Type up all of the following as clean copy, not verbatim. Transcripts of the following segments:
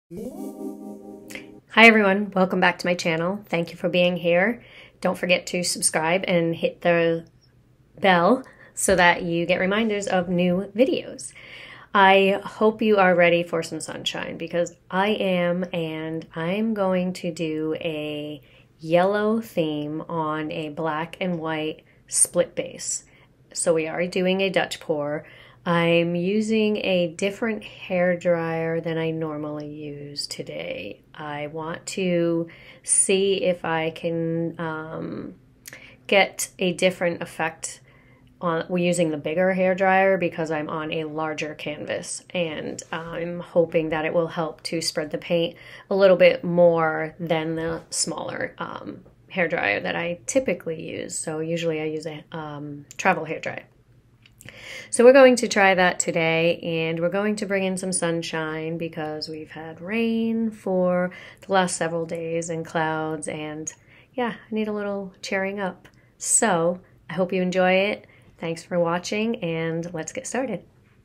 Hi everyone, welcome back to my channel. Thank you for being here. Don't forget to subscribe and hit the bell so that you get reminders of new videos. I hope you are ready for some sunshine because I am, and I'm going to do a yellow theme on a black and white split base. So we are doing a Dutch pour. I'm using a different hair dryer than I normally use today. I want to see if I can get a different effect on using the bigger hair dryer because I'm on a larger canvas, and I'm hoping that it will help to spread the paint a little bit more than the smaller hair dryer that I typically use. So usually I use a travel hair dryer. So we're going to try that today, and we're going to bring in some sunshine because we've had rain for the last several days and clouds, and yeah, I need a little cheering up. So I hope you enjoy it. Thanks for watching, and let's get started.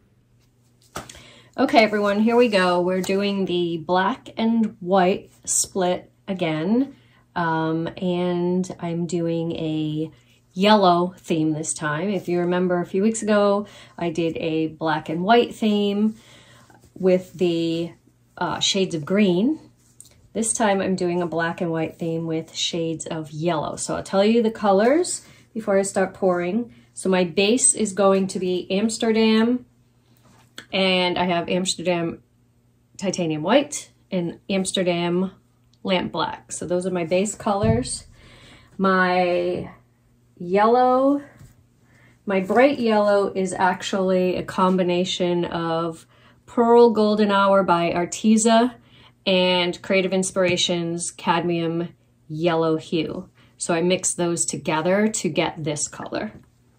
Okay, everyone, here we go. We're doing the black and white split again, and I'm doing a yellow theme this time. If you remember a few weeks ago, I did a black and white theme with the shades of green. This time I'm doing a black and white theme with shades of yellow. So I'll tell you the colors before I start pouring. So my base is going to be Amsterdam, and I have Amsterdam titanium white and Amsterdam lamp black. So those are my base colors. My yellow, my bright yellow is actually a combination of Pearl Golden Hour by Arteza and Creative Inspirations Cadmium Yellow Hue. So I mixed those together to get this color.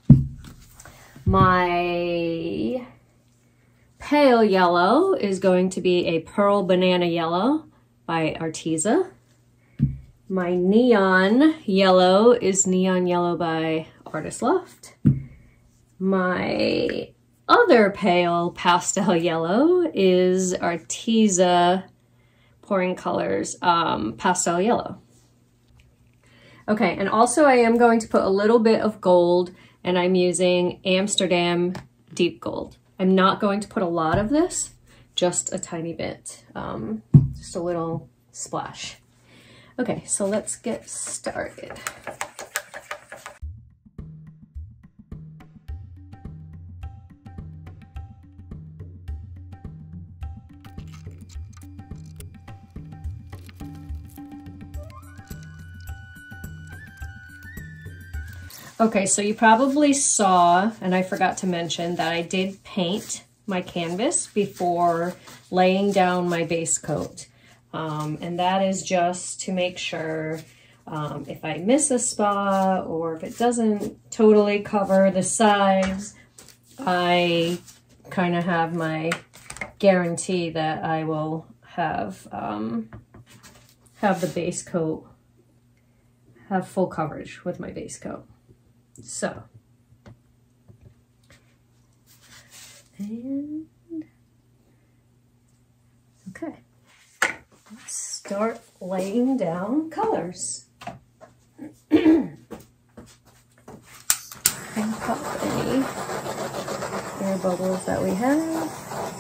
My pale yellow is going to be a Pearl Banana Yellow by Arteza. My neon yellow is Neon Yellow by Loft. My other pale pastel yellow is Arteza Pouring Colors Pastel Yellow. Okay, and also I am going to put a little bit of gold, and I'm using Amsterdam Deep Gold. I'm not going to put a lot of this, just a tiny bit, just a little splash. Okay, so let's get started. Okay, so you probably saw, and I forgot to mention, that I did paint my canvas before laying down my base coat. And that is just to make sure if I miss a spot or if it doesn't totally cover the sides, I kind of have my guarantee that I will have the base coat, have full coverage with my base coat. So, and okay. Let's start laying down colors. Crank up any air bubbles that we have.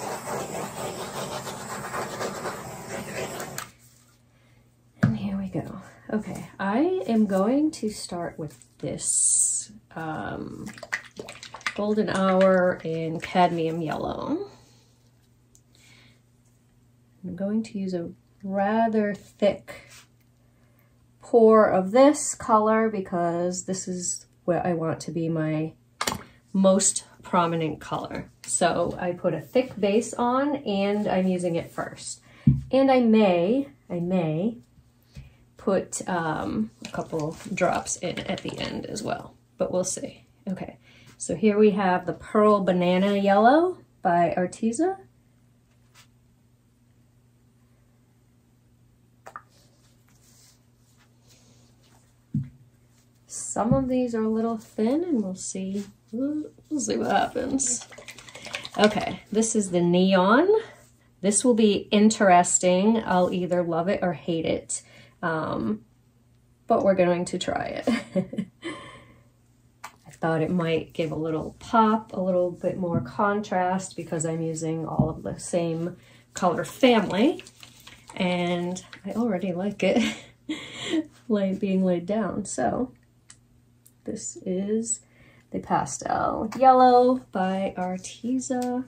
And here we go. Okay, I am going to start with this Golden Hour in Cadmium Yellow. I'm going to use a rather thick pour of this color because this is what I want to be my most prominent color. So I put a thick base on, and I'm using it first. And I may put a couple drops in at the end as well, but we'll see. Okay, so here we have the Pearl Banana Yellow by Arteza. Some of these are a little thin, and we'll see what happens. Okay, this is the Neon This will be interesting. I'll either love it or hate it, but we're going to try it. I thought it might give a little pop, a little bit more contrast because I'm using all of the same color family, and I already like it being laid down. So this is the Pastel Yellow by Arteza.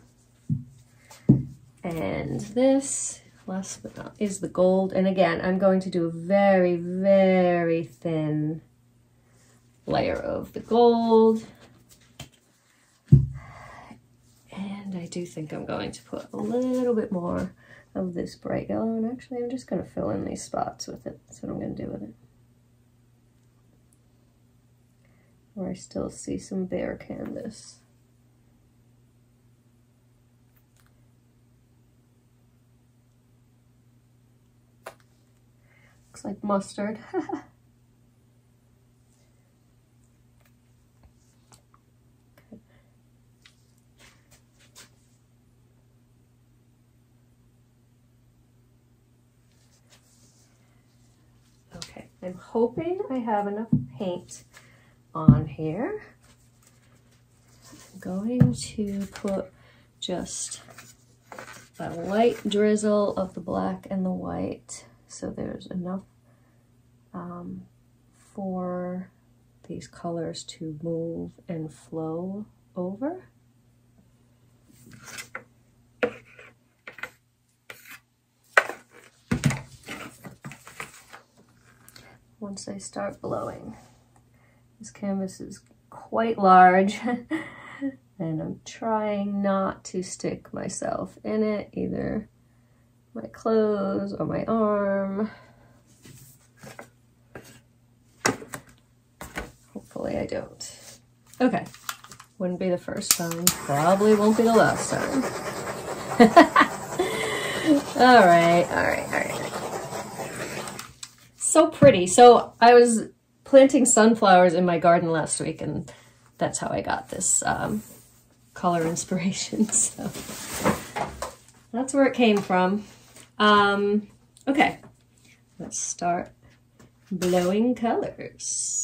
And this, last but not, is the gold. And again, I'm going to do a very, very thin layer of the gold. And I do think I'm going to put a little bit more of this bright yellow. And actually, I'm just going to fill in these spots with it. That's what I'm going to do with it. Where I still see some bare canvas. Looks like mustard. Okay, I'm hoping I have enough paint on here. I'm going to put just a light drizzle of the black and the white, so there's enough for these colors to move and flow over. Once I start blowing. This canvas is quite large and I'm trying not to stick myself in it, either my clothes or my arm. Hopefully I don't. Okay, wouldn't be the first time, probably won't be the last time. All right. So pretty. So I was planting sunflowers in my garden last week, and that's how I got this color inspiration. So that's where it came from. Okay, let's start blowing colors.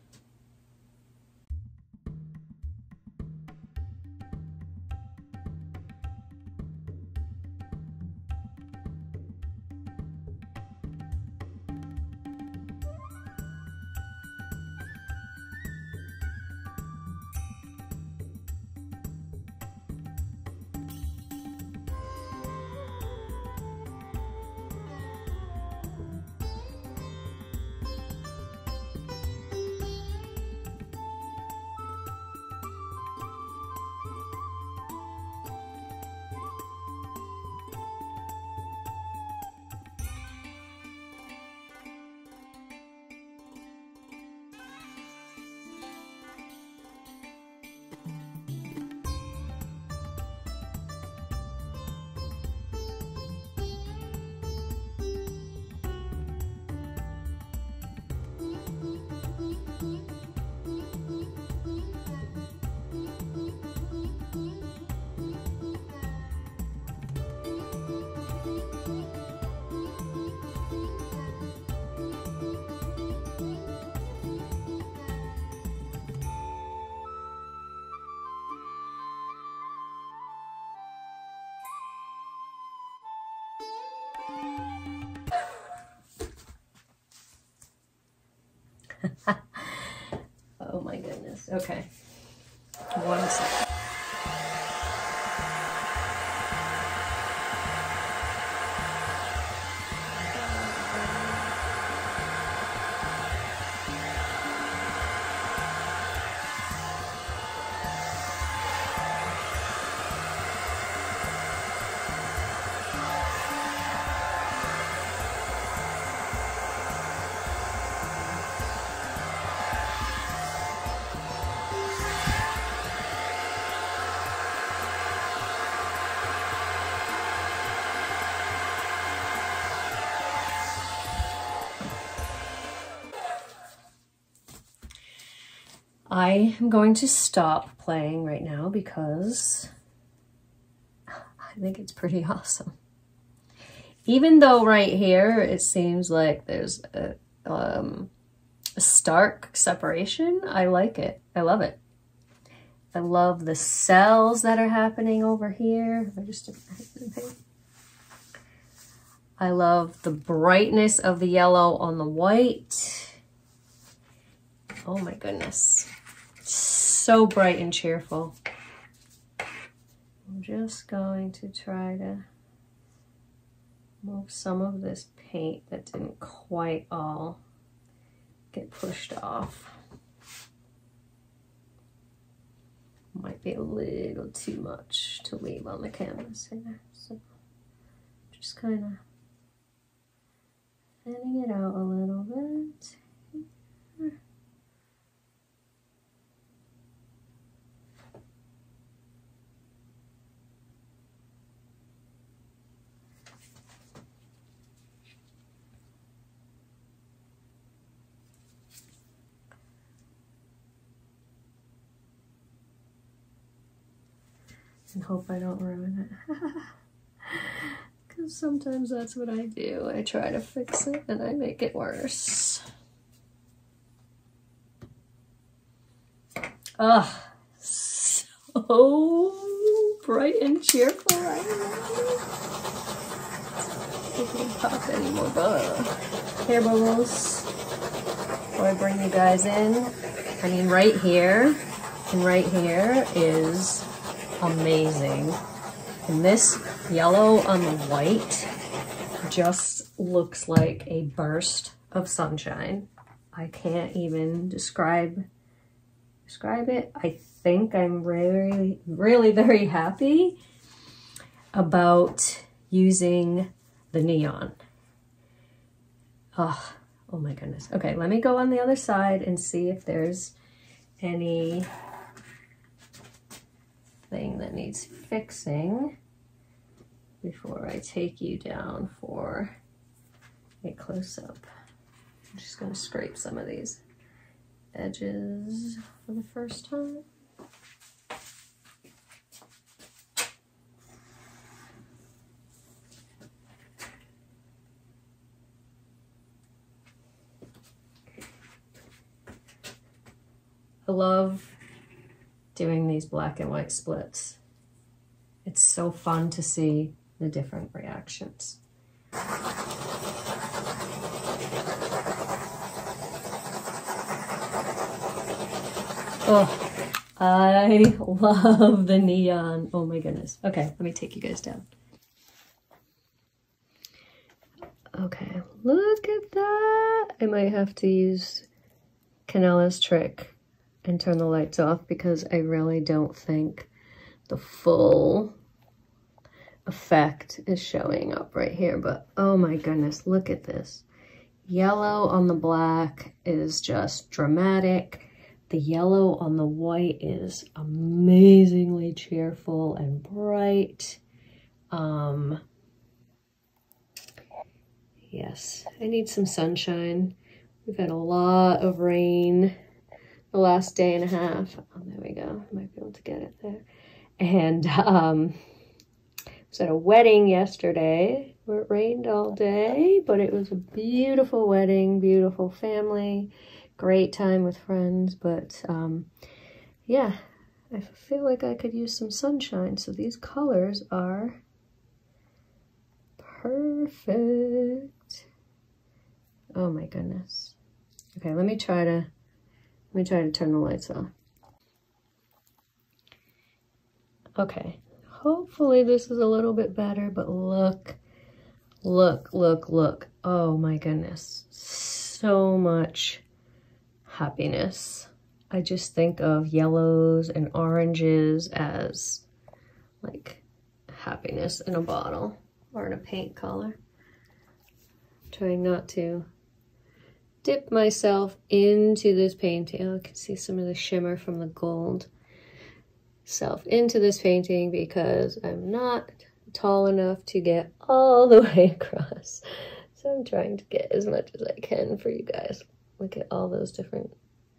Oh my goodness. Okay. 1 second. I am going to stop playing right now because I think it's pretty awesome. Even though right here it seems like there's a stark separation, I like it. I love it. I love the cells that are happening over here. I love the brightness of the yellow on the white. Oh my goodness. So bright and cheerful. I'm just going to try to move some of this paint that didn't quite all get pushed off. Might be a little too much to leave on the canvas here. So just kind of thinning it out a little bit. And hope I don't ruin it. Because sometimes that's what I do. I try to fix it and I make it worse. Ugh, so bright and cheerful. I can't pop any more hair bubbles before I bring you guys in. I mean, right here and right here is amazing. And this yellow on the white just looks like a burst of sunshine. I can't even describe it. I think I'm really, really very happy about using the neon. Oh my goodness. Okay, let me go on the other side and see if there's any thing that needs fixing before I take you down for a close-up. I'm just going to scrape some of these edges for the first time. I love doing these black and white splits. It's so fun to see the different reactions. Oh, I love the neon. Oh my goodness. Okay, let me take you guys down. Okay, look at that. I might have to use Canella's trick and turn the lights off because I really don't think the full effect is showing up right here. But oh my goodness, look at this. Yellow on the black is just dramatic. The yellow on the white is amazingly cheerful and bright. Yes, I need some sunshine. We've had a lot of rain the last day and a half. Oh, there we go. Might be able to get it there. And I was at a wedding yesterday where it rained all day, but it was a beautiful wedding, beautiful family, great time with friends. But yeah, I feel like I could use some sunshine. So these colors are perfect. Oh my goodness. Okay, let me try to turn the lights off. Okay, hopefully this is a little bit better, but look. Oh my goodness, so much happiness. I just think of yellows and oranges as like happiness in a bottle or in a paint color. I'm trying not to dip myself into this painting. Oh, I can see some of the shimmer from the gold. Into this painting because I'm not tall enough to get all the way across. So I'm trying to get as much as I can for you guys. Look at all those different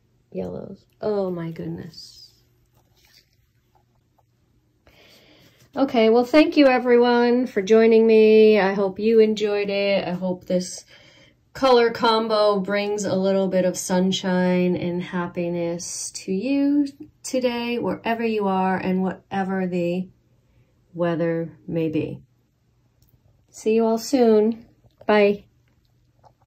yellows. Oh my goodness. Okay, well, thank you everyone for joining me. I hope you enjoyed it. I hope this color combo brings a little bit of sunshine and happiness to you today, wherever you are and whatever the weather may be. See you all soon. Bye.